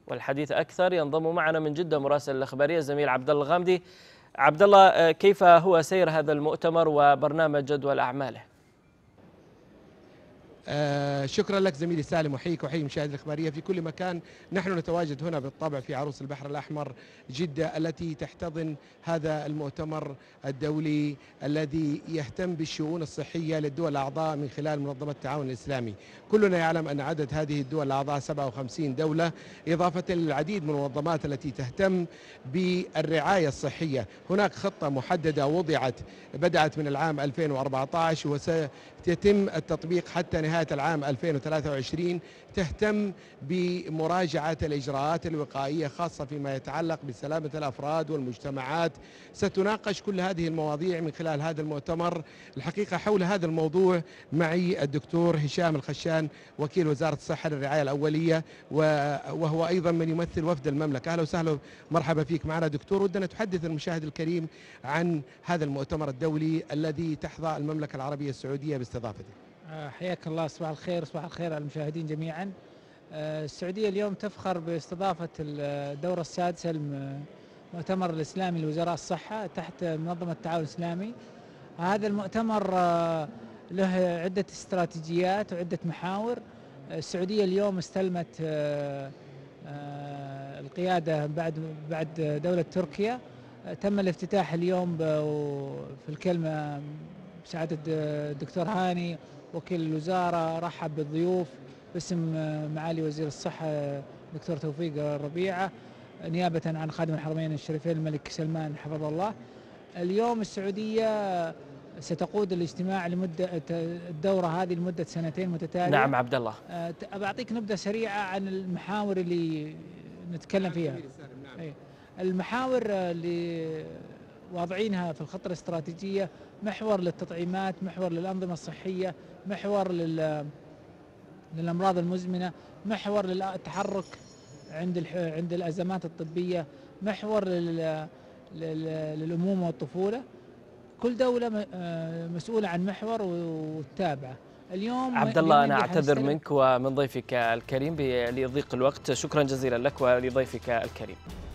والحديث أكثر ينضم معنا من جدة مراسل الإخبارية الزميل عبد الله الغامدي. عبد الله، كيف هو سير هذا المؤتمر وبرنامج جدول أعماله؟ شكرا لك زميلي سالم، وحيك وحي مشاهدي الإخبارية في كل مكان. نحن نتواجد هنا بالطبع في عروس البحر الأحمر جدة، التي تحتضن هذا المؤتمر الدولي الذي يهتم بالشؤون الصحية للدول الأعضاء من خلال منظمة التعاون الإسلامي. كلنا يعلم أن عدد هذه الدول الأعضاء 57 دولة، إضافة للعديد من المنظمات التي تهتم بالرعاية الصحية. هناك خطة محددة وضعت بدأت من العام 2014 وسيتم التطبيق حتى نهاية العام 2023، تهتم بمراجعة الإجراءات الوقائية خاصة فيما يتعلق بسلامة الأفراد والمجتمعات. ستناقش كل هذه المواضيع من خلال هذا المؤتمر. الحقيقة حول هذا الموضوع معي الدكتور هشام الخشان، وكيل وزارة الصحة للرعاية الأولية، وهو أيضا من يمثل وفد المملكة. أهلا وسهلا، مرحبا فيك معنا دكتور. ودنا تحدث المشاهد الكريم عن هذا المؤتمر الدولي الذي تحظى المملكة العربية السعودية باستضافته. حياك الله، صباح الخير. صباح الخير على المشاهدين جميعا. السعودية اليوم تفخر باستضافة الدورة السادسة للمؤتمر الإسلامي لوزراء الصحة تحت منظمة التعاون الإسلامي. هذا المؤتمر له عدة استراتيجيات وعدة محاور. السعودية اليوم استلمت القيادة بعد دولة تركيا. تم الافتتاح اليوم في الكلمة بسعادة الدكتور هاني وكيل الوزارة، رحب بالضيوف باسم معالي وزير الصحة دكتور توفيق الربيعة نيابة عن خادم الحرمين الشريفين الملك سلمان حفظه الله. اليوم السعودية ستقود الاجتماع لمدة الدورة هذه لمدة 2 متتالية. نعم عبد الله، بعطيك نبذة سريعة عن المحاور اللي نتكلم فيها. المحاور اللي واضعينها في الخطة الاستراتيجية: محور للتطعيمات، محور للأنظمة الصحية، محور للأمراض المزمنة، محور للتحرك عند الأزمات الطبية، محور للأمومة والطفولة. كل دولة مسؤولة عن محور وتابعة. اليوم عبد الله، أنا أعتذر منك ومن ضيفك الكريم لضيق الوقت. شكرا جزيلا لك ولضيفك الكريم.